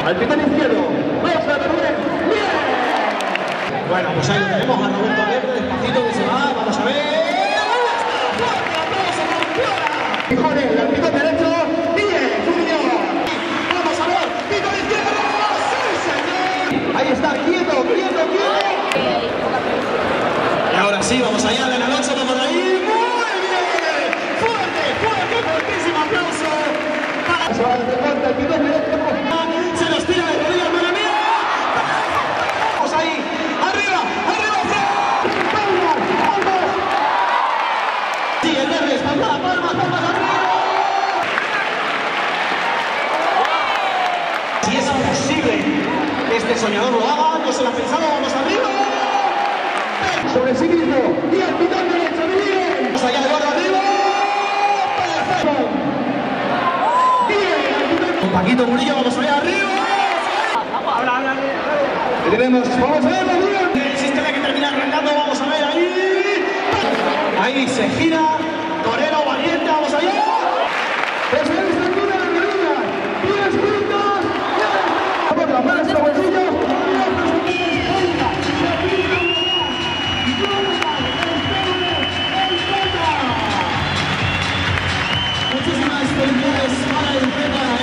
Al pitón izquierdo. Vamos a Rubén. ¡Bien! Bueno, pues ahí lo tenemos a Roberto Alegre, despacito que se va. Vamos a ver. Fijones, al pitón derecho. ¡Bien! ¡Junior! Vamos a ver. ¡Pitón izquierdo! ¡Sí, señor! Ahí está, quieto, quieto, quieto. Y ahora sí, vamos allá, del Alonso, vamos ahí. ¡Muy bien! ¡Fuerte, fuerte, fuertísimo aplauso! Se va a dar cuenta el pitón derecho. Se nos tira de rodillas, madre mía. Vamos ahí. Arriba, arriba, ¡Palmas, palmas! sí, el verde, palmas, palmas, palmas arriba. Si es posible que este soñador lo haga, no se lo ha pensado, vamos arriba. Sobre sí mismo. Y el pitón derecho. ¡Bien! Vamos allá, Eduardo, arriba. Perfecto. Con Paquito Murillo, vamos allá, arriba. Y tenemos, vamos a verlo, bien. El sistema que termina arrancando, vamos a ver ahí. Ahí se gira. Torero valiente, vamos allá. Pues en esta altura de Medina, 10 puntos. Vamos a ver estos bolsillos. Muchísimas felicidades para el Pepa.